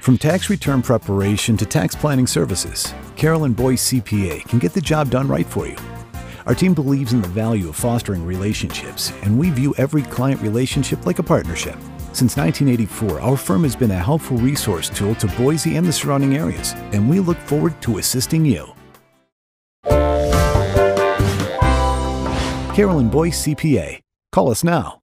From tax return preparation to tax planning services, Carolyn Boyce CPA can get the job done right for you. Our team believes in the value of fostering relationships, and we view every client relationship like a partnership. Since 1984, our firm has been a helpful resource tool to Boise and the surrounding areas, and we look forward to assisting you. Carolyn Boyce CPA. Call us now.